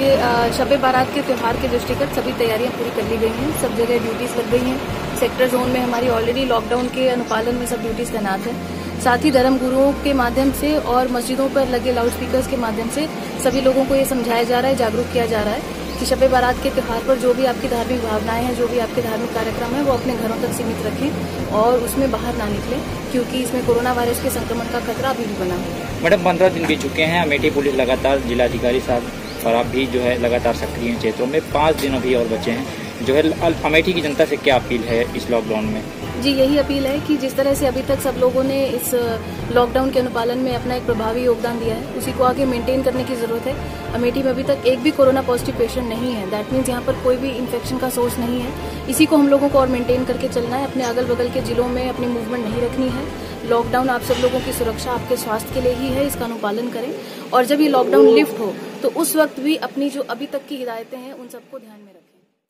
देखिए, शब बारात के त्यौहार के दृष्टिगत सभी तैयारियां पूरी कर ली गई हैं। सब जगह ड्यूटीज लग गई हैं। सेक्टर जोन में हमारी ऑलरेडी लॉकडाउन के अनुपालन में सब ड्यूटीज तैनात हैं। साथ ही धर्म गुरुओं के माध्यम से और मस्जिदों पर लगे लाउड स्पीकर्स के माध्यम से सभी लोगों को ये समझाया जा रहा है, जागरूक किया जा रहा है कि शब बारात के त्यौहार पर जो भी आपकी धार्मिक भावनाएं हैं, जो भी आपके धार्मिक कार्यक्रम है, वो अपने घरों तक सीमित रखें और उसमें बाहर ना निकलें, क्योंकि इसमें कोरोना वायरस के संक्रमण का खतरा अभी भी बना हुआ है। मैडम, 15 दिन बीत चुके हैं। अमेठी पुलिस लगातार, जिलाधिकारी साहब और आप भी जो है लगातार सक्रिय हैं क्षेत्रों में। 5 दिन अभी और बचे हैं। जो है अमेठी की जनता से क्या अपील है इस लॉकडाउन में? जी, यही अपील है कि जिस तरह से अभी तक सब लोगों ने इस लॉकडाउन के अनुपालन में अपना एक प्रभावी योगदान दिया है, उसी को आगे मेंटेन करने की जरूरत है। अमेठी में अभी तक एक भी कोरोना पॉजिटिव पेशेंट नहीं है। दैट मीन्स यहाँ पर कोई भी इन्फेक्शन का सोर्स नहीं है। इसी को हम लोगों को और मेंटेन करके चलना है। अपने अगल बगल के जिलों में अपनी मूवमेंट नहीं रखनी है। लॉकडाउन आप सब लोगों की सुरक्षा, आपके स्वास्थ्य के लिए ही है। इसका अनुपालन करें और जब ये लॉकडाउन लिफ्ट हो तो उस वक्त भी अपनी जो अभी तक की हिदायतें हैं उन सबको ध्यान में रखें।